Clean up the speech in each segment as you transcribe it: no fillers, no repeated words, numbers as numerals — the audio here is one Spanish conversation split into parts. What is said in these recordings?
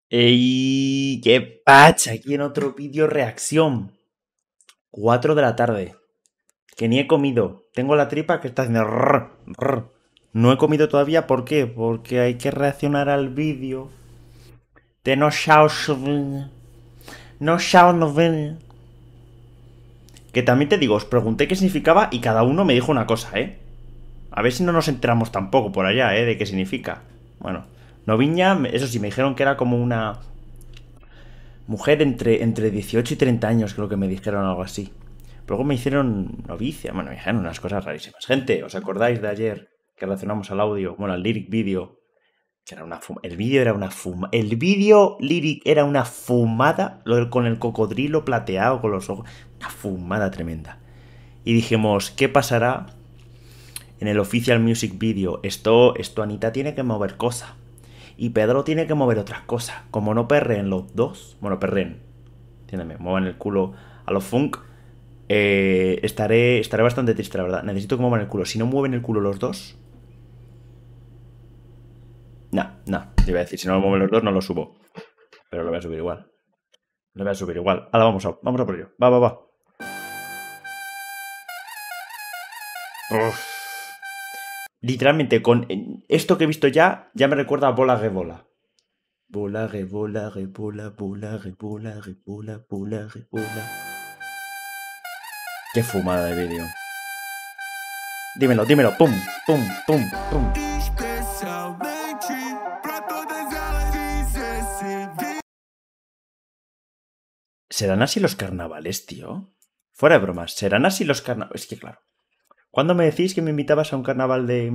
¡Ey! ¡Qué pacha! Aquí en otro vídeo reacción. 4 de la tarde. Que ni he comido. Tengo la tripa que está haciendo... No he comido todavía. ¿Por qué? Porque hay que reaccionar al vídeo de No Shao No Shao Noven. Que también te digo, os pregunté qué significaba y cada uno me dijo una cosa, ¿eh? A ver si no nos enteramos tampoco por allá, ¿eh? De qué significa. Bueno, Noviña, eso sí, me dijeron que era como una... mujer entre 18 y 30 años, creo que me dijeron algo así. Luego me hicieron novicia, bueno, me dijeron unas cosas rarísimas. Gente, ¿os acordáis de ayer que relacionamos al audio, bueno, al lyric video? Que era una el vídeo era una fumada. El vídeo lyric era una fumada, con el cocodrilo plateado, con los ojos. Una fumada tremenda. Y dijimos, ¿qué pasará en el official music video? Esto Anita tiene que mover cosas. Y Pedro tiene que mover otras cosas. Como no perreen los dos. Bueno, perreen. Entiéndeme, muevan el culo a los funk. Estaré bastante triste, la verdad. Necesito que muevan el culo. Si no mueven el culo los dos. No, te iba a decir, si no lo mueven los dos, no lo subo. Pero lo voy a subir igual. Ahora vamos a por ello. Va. Uf. Literalmente, con esto que he visto ya me recuerda a Bola que bola. Bola que bola, que bola, bola, que bola, que bola, bola, que bola. Qué fumada de vídeo. Dímelo. Pum. ¿Serán así los carnavales, tío? Fuera de bromas, ¿serán así los carnavales? Es que claro. ¿Cuándo me decís que me invitabas a un carnaval de...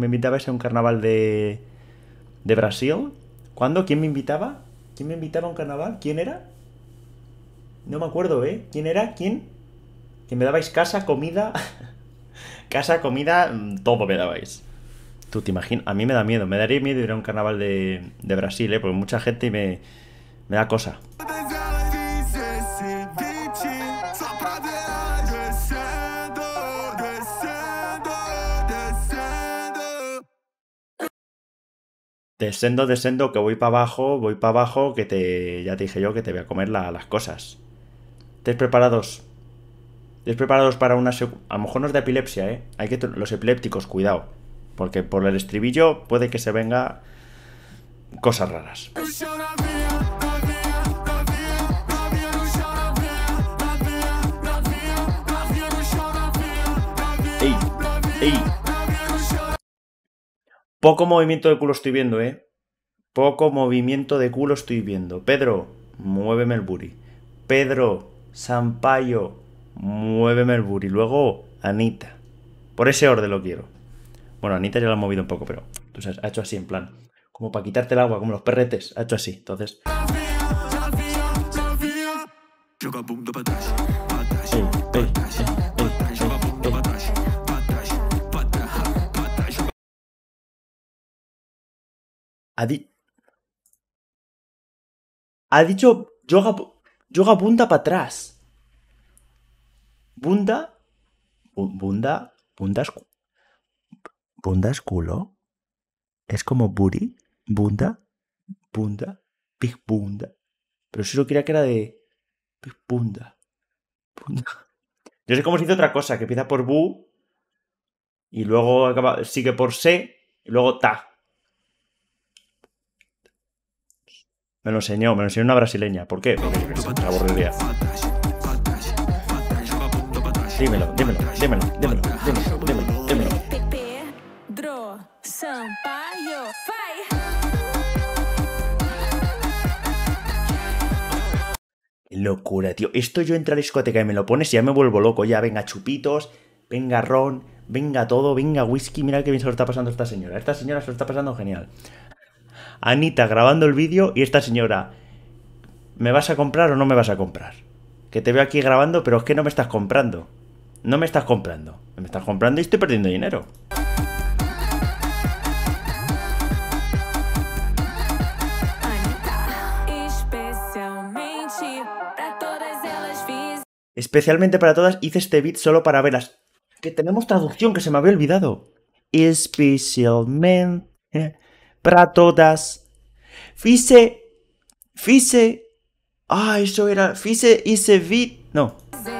de Brasil? ¿Cuándo? ¿Quién me invitaba? ¿Quién me invitaba a un carnaval? ¿Quién era? No me acuerdo, ¿eh? ¿Quién era? ¿Quién? Que me dabais casa, comida... casa, comida, todo me dabais. Tú te imaginas, a mí me da miedo, me daría miedo ir a un carnaval de Brasil, porque mucha gente me da cosa. Descendo, que voy para abajo, que ya te dije yo que te voy a comer las cosas. ¿Estáis preparados? ¿Estáis preparados para una... A lo mejor no es de epilepsia, ¿eh? Hay que... Los epilépticos, cuidado. Porque por el estribillo puede que se venga cosas raras. ¡Ey! Poco movimiento de culo estoy viendo, ¿eh? Poco movimiento de culo estoy viendo. Pedro, muéveme el booty. Pedro, Sampaio, muéveme el booty. Luego, Anita. Por ese orden lo quiero. Bueno, Anita ya lo ha movido un poco, pero... Tú sabes, ha hecho así, en plan... Como para quitarte el agua, como los perretes. Ha hecho así, entonces... Ha dicho yoga bunda para atrás. Bunda es culo. Es como booty. Bunda. Big bunda. Pero si yo creía que era de big bunda. Yo sé cómo se dice otra cosa, que empieza por bu y luego sigue por se y luego ta. Me lo enseñó una brasileña. ¿Por qué? Porque yo que sé, aburriría. Dímelo. Pedro Sampaio, locura, tío. Esto yo entro a la discoteca y me lo pones y ya me vuelvo loco. Ya, venga chupitos, venga ron, venga todo, venga whisky. Mira qué bien se lo está pasando a esta señora. Esta señora se lo está pasando genial. Anita grabando el vídeo y esta señora... ¿Me vas a comprar o no me vas a comprar? Que te veo aquí grabando, pero es que no me estás comprando. No me estás comprando. Me estás comprando y estoy perdiendo dinero. Especialmente para todas hice este beat solo para verlas. Que tenemos traducción, que se me había olvidado. Especialmente para todas. Fise. Ah, eso era. Fise y se vi. No.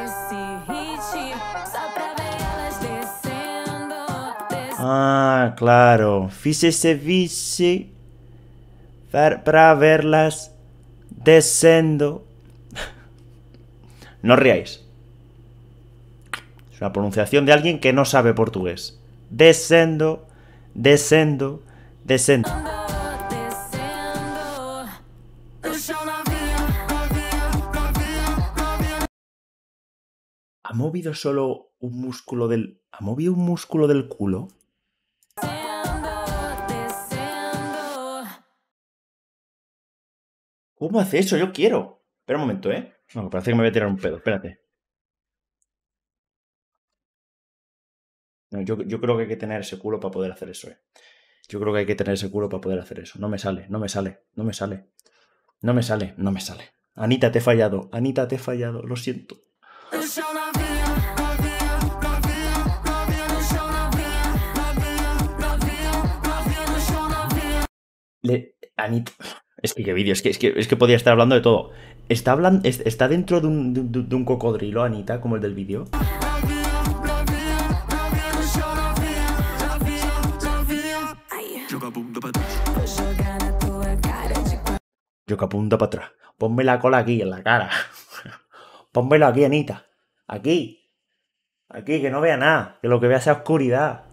Ah, claro. Fise se vise para verlas descendo. No ríais. Es una pronunciación de alguien que no sabe portugués. Descendo, descendo, descendo. ¿Ha movido solo un músculo del... ¿Ha movido un músculo del culo? ¿Cómo hace eso? Yo quiero. Espera un momento, ¿eh? No, parece que me voy a tirar un pedo. Espérate. No, yo creo que hay que tener ese culo para poder hacer eso, ¿eh? Yo creo que hay que tener ese culo para poder hacer eso. No me sale, no me sale, no me sale. No me sale, no me sale. Anita, te he fallado. Anita, te he fallado. Lo siento. Anita... Es que qué vídeo, es que podía estar hablando de todo. Está dentro de un cocodrilo, Anita, como el del vídeo. Yo que apunta para atrás. Ponme la cola aquí, en la cara. Pónmelo aquí, Anita. Aquí. Aquí, que no vea nada. Que lo que vea sea oscuridad.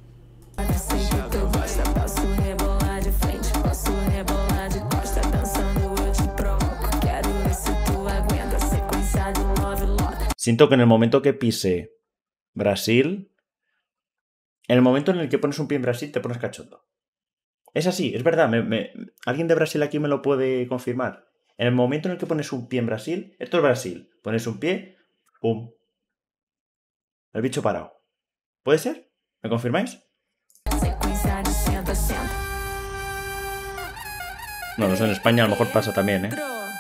Siento que en el momento que pise Brasil, en el momento en el que pones un pie en Brasil, te pones cachondo. Es así, es verdad. ¿Alguien de Brasil aquí me lo puede confirmar? En el momento en el que pones un pie en Brasil, esto es Brasil, pones un pie, ¡pum! El bicho parado. ¿Puede ser? ¿Me confirmáis? No, no sé, en España a lo mejor pasa también, ¿eh?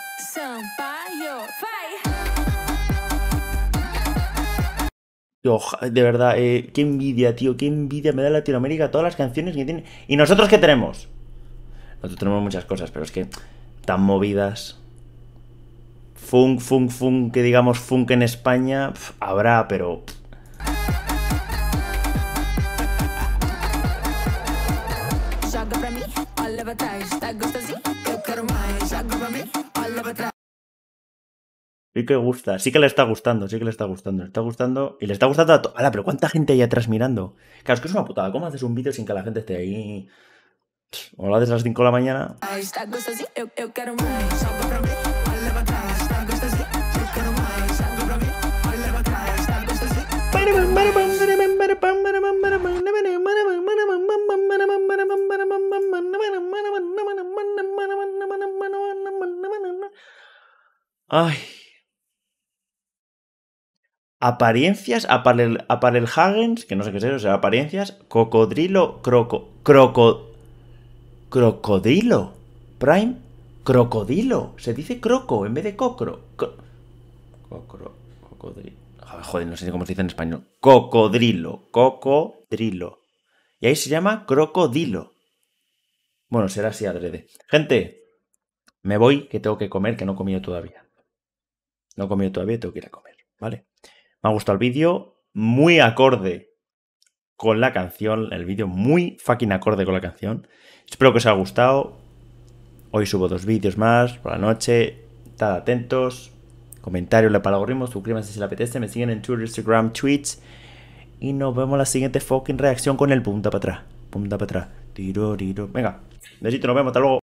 De verdad, qué envidia, tío, qué envidia me da Latinoamérica, todas las canciones que tiene. ¿Y nosotros qué tenemos? Nosotros tenemos muchas cosas, pero es que tan movidas. Funk, que digamos funk en España, habrá, pero... Sí que gusta, sí que le está gustando, sí que le está gustando. Le está gustando y le está gustando a ¡Hala! Pero ¿cuánta gente hay atrás mirando? Claro, es que es una putada. ¿Cómo haces un vídeo sin que la gente esté ahí? O lo haces a las 5 de la mañana. Ay. Apariencias, Aparelhagens, que no sé qué es eso, o sea, apariencias, cocodrilo, crocodilo, Prime, crocodilo, se dice croco en vez de cocro, cocodrilo, joder, no sé cómo se dice en español, cocodrilo, y ahí se llama crocodilo. Bueno, será así adrede. Gente, me voy, que tengo que comer, que no he comido todavía. No he comido todavía y tengo que ir a comer, ¿vale? Me ha gustado el vídeo, muy acorde con la canción, el vídeo muy fucking acorde con la canción. Espero que os haya gustado. Hoy subo 2 vídeos más por la noche. Estad atentos. Comentarios, para el algoritmo, suscríbanse si les apetece. Me siguen en Twitter, Instagram, Tweets. Y nos vemos en la siguiente fucking reacción con el punta para atrás. Punta para atrás. Tiro. Venga, besito, nos vemos, hasta luego.